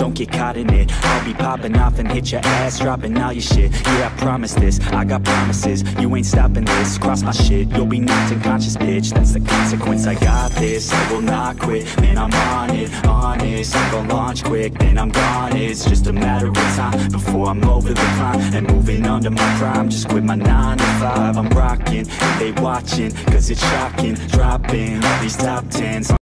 don't get caught in it. I'll be popping off and hit your ass, dropping all your shit. Yeah, I promise this, I got promises. You ain't stopping this, cross my shit, you'll be knocked unconscious, bitch. That's the consequence, I got this, I will not quit. Man, I'm on it, honest. I'm gon' launch quick, then I'm gone. It's just a matter of time before I'm over the climb and moving under my prime. Just quit my 9 to 5, I'm rocking, they watching, cause it's shocking. Dropping all these top 10s